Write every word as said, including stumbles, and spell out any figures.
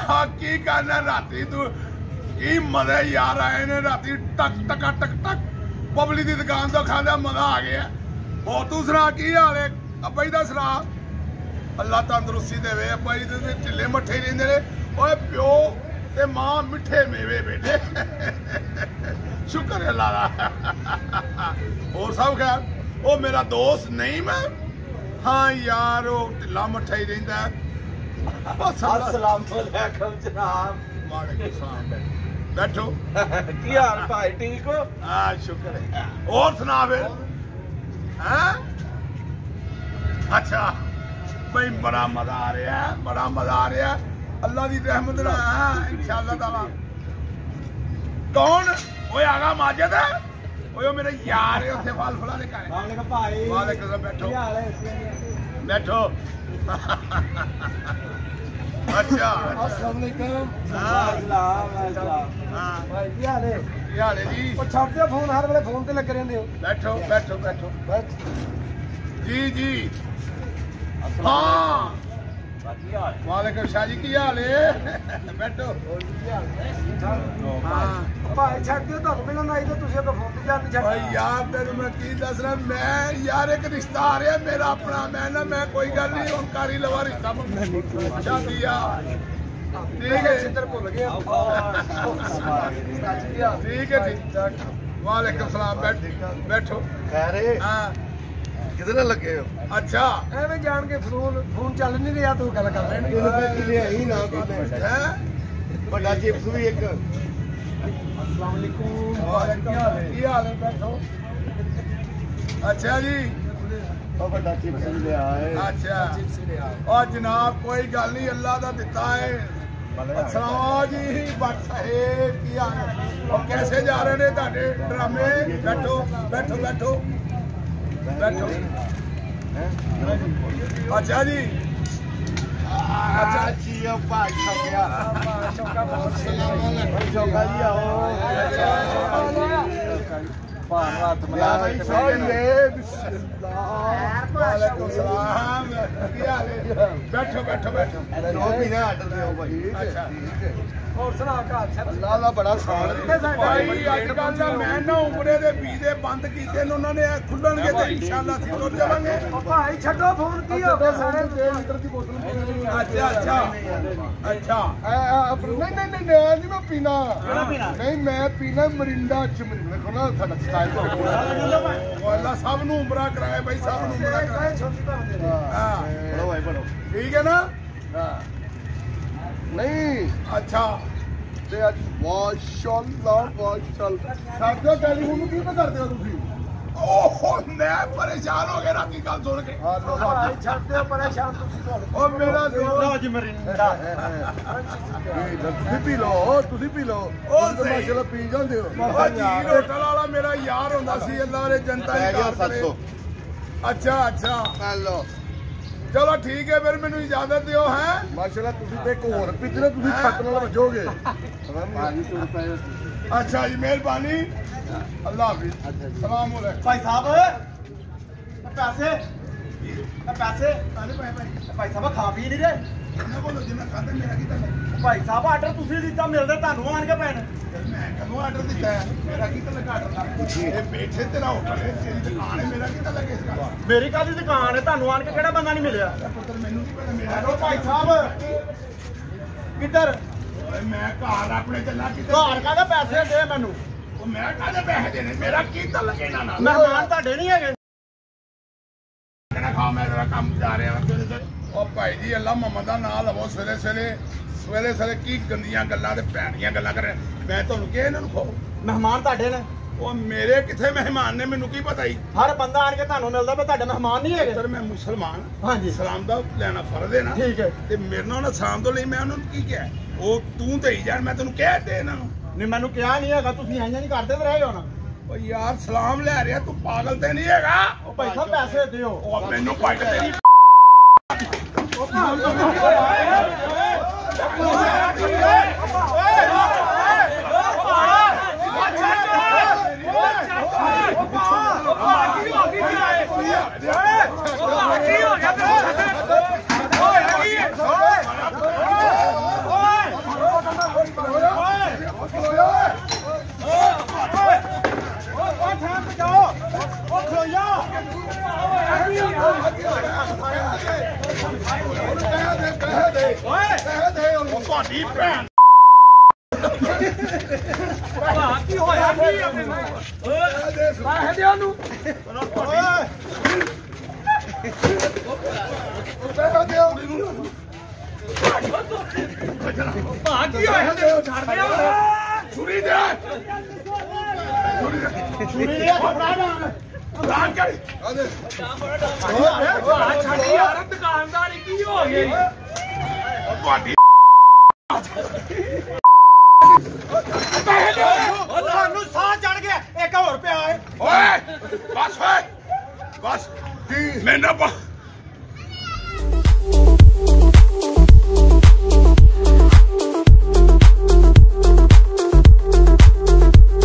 की करना राती तू की मजे यार आए ने राती टक टका टक टक बबली की दुकान तो खादा मजा आ गया। और तू सुना की हाल है अब्बा जी दा सुना? अल्लाह तंदुरुस्ती देवे अब्बा जी दे ढिले मट्ठे रहिंदे ने। ओए प्यो ते मां मिठे मेवे बेटे शुक्र है अल्लाह दा। और सब खैर ओ मेरा दोस्त नहीं मैं हाँ यार वो ढिला मट्ठा ही रहिंदा है। अस्सलाम वालेकुम जनाब। वालेकुम सलाम बैठो। की हाल भाई ठीक हो? हाँ शुक्र है। और सुना फिर हैं? अच्छा भाई बड़ा मजा आ रहा है बड़ा मजा आ रहा है अल्लाह की रहमत नाल इंशाअल्लाह ताला। कौन ओए आगा माजिद है ओए मेरे यार है उत्थे फल फला लेके आए। वालेकुम भाई। वालेकुम सलाम बैठो की हाल है? बैठो। अच्छा अस्सलाम वालेकुम। हाँ। सलाम सलाम। हाँ भाई की हाल है? की हाल है जी? ओ छੱਡ दियो फोन हर वेले फोन ते लगे रहंदे हो। बैठो बैठो बैठो बस जी जी। हाँ की हाल? वालेकुम शाह जी की हाल है? बैठो। हाँ भाई छੱਡ दियो ਤੁਹਾਨੂੰ ਮਿਲਣ ਆਈ ਤੇ ਤੁਸੀਂ ਤਾਂ ਫੋਨ ਤੇ ਜਾਣ ਨਹੀਂ भाई ਛੱਡ। यार तेन मैं की दसना मैं यार एक रिश्ता आ रहा मेरा अपना मैं ना मैं कोई गल नहीं हूं कारी लवा रिश्ता शादी आ ठीक है चित्र भुल गए। ठीक है ठीक। वालेकुम सलाम बैठ बैठो। खैर हाँ किधर लगे हो? अच्छा ਐਵੇਂ ਜਾਣ ਕੇ ਫੋਨ ਫੋਨ ਚੱਲ ਨਹੀਂ ਰਿਹਾ ਤੂੰ ਗੱਲ ਕਰ ਰਹੇ ਨੇ। ही ना है ਵੱਡਾ ਚਿਪਸ ਵੀ ਇੱਕ। अस्सलाम वालेकुम। की हाल है बैठो। अच्छा जी ਉਹ ਵੱਡਾ ਚਿਪਸ ਲਿਆ ਹੈ। अच्छा और जनाब कोई गल नहीं अल्लाह का दिता है। अच्छा जी भट्ट साहेब की हाल है और कैसे जा रहे हैं ਤੁਹਾਡੇ ड्रामे? बैठो बैठो बैठो बैठो। अच्छा जी अच्छा जी अब भाई छपया शौका बहुत शौका जी आओ। भाई हाथ मिला वालेकुम सलाम की हाल है? बैठो बैठो बैठो। पीना आर्डर दो भाई। अच्छा और सुना का अल्लाह दा बड़ा शान भाई अजकल ਦਾ ਮੈਂ ਨਾ ਉਮਰੇ ਦੇ ਵੀਜ਼ੇ ਬੰਦ ਕੀਤੇ ਨੇ ਉਹਨਾਂ ਨੇ ਖੁੱਲਣਗੇ ਤੇ ਇਨਸ਼ਾਅੱਲਾ ਅਸੀਂ ਤੁਰ ਜਾਵਾਂਗੇ। ਭਾਈ ਛੱਡੋ ਫੋਨ ਕੀ ਹੋ ਗਿਆ ਸਾਰੇ ਲੀਟਰ ਦੀ ਬੋਤਲ। अच्छा अच्छा अच्छा नहीं नहीं नहीं नहीं मैं पीना नहीं मैं पीना मरिंडा च देखो ना साਡਾ स्टाइल अल्लाह सब ਨੂੰ ਉਮਰਾ ਕਰਾਏ ਭਾਈ ਸਭ ਨੂੰ ਉਮਰਾ ਕਰਾਏ। ਹਾਂ बड़ो भाई बड़ो ठीक है ना? नहीं अच्छा ਤੇ ਅੱਜ ਮਾਸ਼ਾਅੱਲਾ ਮਾਸ਼ਾਅੱਲਾ ਸਾਡੇ ਟੈਲੀਫੋਨ ਨੂੰ ਕੀ ਕਰਦੇ ਹੋ ਤੁਸੀਂ? ओहो मैं परेशान हो गया राती गल सुन के। ਹਾਲੋ ਭਾਈ ਛੱਡਦੇ ਹੋ ਪਰੇਸ਼ਾਨ ਤੁਸੀਂ ओ मेरा दोस्त ਅੱਜ ਮਰਿੰਡਾ ਤੁਸੀਂ ਪੀ ਲਓ ਤੁਸੀਂ ਪੀ ਲਓ ਉਹ ਤੁਸੀਂ ਮਾਸ਼ਾਅੱਲਾ ਪੀ ਜਾਂਦੇ ਹੋ। ओ जी होटल वाला मेरा यार ਹੁੰਦਾ ਸੀ अल्लाह ने जनता ਪੈ ਗਿਆ ਦੀ ਸੱਤ ਸੌ। अच्छा अच्छा ਹੈਲੋ चलो ठीक है फिर मैंने इजाजत दियो है। ਮਾਸ਼ਾਅੱਲਾ ਤੁਸੀਂ ਤੇ ਇੱਕ ਹੋਰ ਪਿੱਛੇ ਤੁਸੀਂ ਛੱਤ ਨਾਲ ਵੱਜੋਗੇ। अच्छा जी मेहरबानी अल्लाह हाफिज सलाम वालेकुम। भाई साहब पैसे पैसे भाई साहब खा पी नहीं रहे। मैं बोलो जिन्ना खाते मेरा की तक भाई साहब आर्डर तुसी दिता मिलदे तानू आन के पैन। मैं कदों आर्डर दिता है मेरा की तक आर्डर ये बैठे तेरा होटल है तेरी दुकान है मेरा की तक लगे इसका मेरी कादी दुकान है तानू आन के केड़ा बंदा नहीं मिलया। पुत्र मेनू नहीं पता मेरा हेलो भाई साहब किधर मैं घर अपने चला की घर कादा पैसे दे मैनू वो मैं कादे पैसे देने मेरा की तक लगे ना ना मेहमान ताडे नहीं हैगे। खा मैं जरा काम जा रहा ओ भाई जी अल्लाह मोहम्मद दा नाम लवो सवेरे सवेरे सवेरे सवेरे की गंदियां गल्लां ते भैड़ियां गल्लां करे मैं तुहानू किहा इन्हां नू खाओ मेहमान ताडे ने ओ मेरे किथे मेहमान ने मैनू की पता ही हर बंदा आन के तानू मिलदा पे ताडे मेहमान नहीं हैगे। सर मैं मुसलमान हाँ जी सलाम दा लेना फर्ज है ना ठीक है ते मेरे नाल ना सलाम तो ਲਈ मैं उन्होंने की किया ओ तू ते ही जान मैं तेनू कह दे इन्हां नू नहीं मैनू क्या नहीं हैगा तुसी आइयां नहीं करदे ते रहे हो ना। ओ यार सलाम ले रहा तू पागल ते नहीं हैगा ओ भाई साहब पैसे दियो ओ मैनू पट तेरी ਓਏ ਪੈਸੇ ਦੇ ਉਹ ਤੁਹਾਡੀ ਭੈਣ ਭਾ ਕੀ ਹੋਇਆ ਕੀ ਆਪਣੇ ਨੂੰ ਪੈਸੇ ਦੇ ਉਹਨੂੰ ਓਏ ਪੈਸੇ ਦੇ ਉਹਨੂੰ ਭਾ ਕੀ ਹੋਇਆ ਤੈਨੂੰ ਛੱਡ ਦੇ ਛੁਰੀ ਦੇ ਛੁਰੀ ਦੇ ਫੜਾ ਨਾ ਰਾਨ ਕਰ ਆਦੇ ਭਾ ਛੱਡ ਯਾਰ ਦੁਕਾਨਦਾਰੀ ਕੀ ਹੋ ਗਈ ਤੁਹਾਡੀ ਉਹ ਤੁਹਾਨੂੰ ਸਾਹ ਚੜ ਗਿਆ ਇੱਕ ਹੋਰ ਪਿਆ ਏ ਓਏ ਬਸ ਓਏ ਬਸ ਕੀ ਮੈਨਾਂ